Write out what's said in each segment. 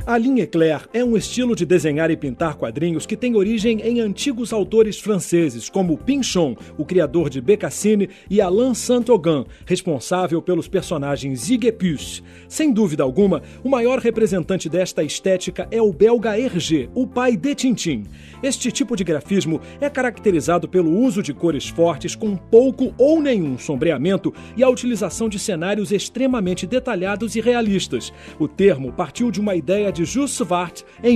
A ligne éclair é um estilo de desenhar e pintar quadrinhos que tem origem em antigos autores franceses, como Pinchon, o criador de Bécassine, e Alain Saint-Augan, responsável pelos personagens Zig e Puce. Sem dúvida alguma, o maior representante desta estética é o belga Hergé, o pai de Tintin. Este tipo de grafismo é caracterizado pelo uso de cores fortes com pouco ou nenhum sombreamento e a utilização de cenários extremamente detalhados e realistas. O termo partiu de uma ideia de Jules Savart em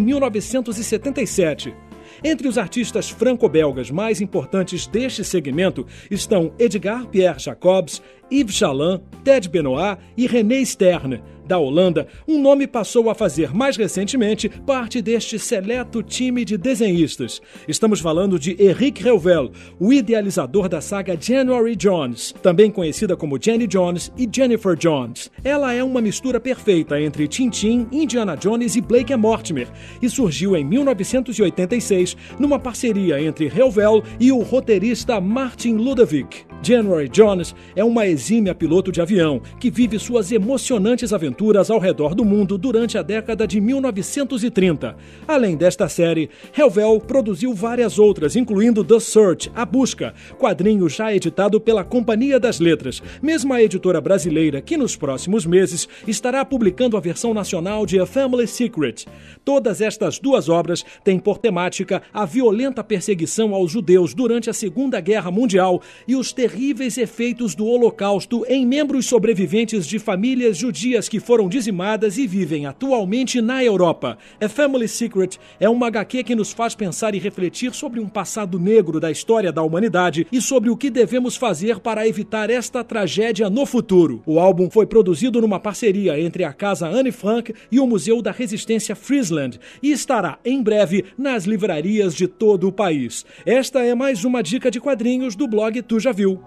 1977. Entre os artistas franco-belgas mais importantes deste segmento estão Edgar Pierre Jacobs, Yves Chaland, Ted Benoit e René Stern. Da Holanda, um nome passou a fazer mais recentemente parte deste seleto time de desenhistas. Estamos falando de Eric Reuvel, o idealizador da saga January Jones, também conhecida como Jenny Jones e Jennifer Jones. Ela é uma mistura perfeita entre Tintin, Indiana Jones e Blake Mortimer e surgiu em 1986 numa parceria entre Reuvel e o roteirista Martin Ludovic. January Jones é uma exímia piloto de avião que vive suas emocionantes aventuras ao redor do mundo durante a década de 1930. Além desta série, Reuvel produziu várias outras, incluindo The Search, A Busca, quadrinho já editado pela Companhia das Letras, mesma editora brasileira que nos próximos meses estará publicando a versão nacional de A Family Secret. Todas estas duas obras têm por temática a violenta perseguição aos judeus durante a Segunda Guerra Mundial e os terríveis efeitos do Holocausto em membros sobreviventes de famílias judias que foram dizimadas e vivem atualmente na Europa. A Family Secret é uma HQ que nos faz pensar e refletir sobre um passado negro da história da humanidade e sobre o que devemos fazer para evitar esta tragédia no futuro. O álbum foi produzido numa parceria entre a Casa Anne Frank e o Museu da Resistência Friesland e estará em breve nas livrarias de todo o país. Esta é mais uma dica de quadrinhos do blog Tu Já Viu.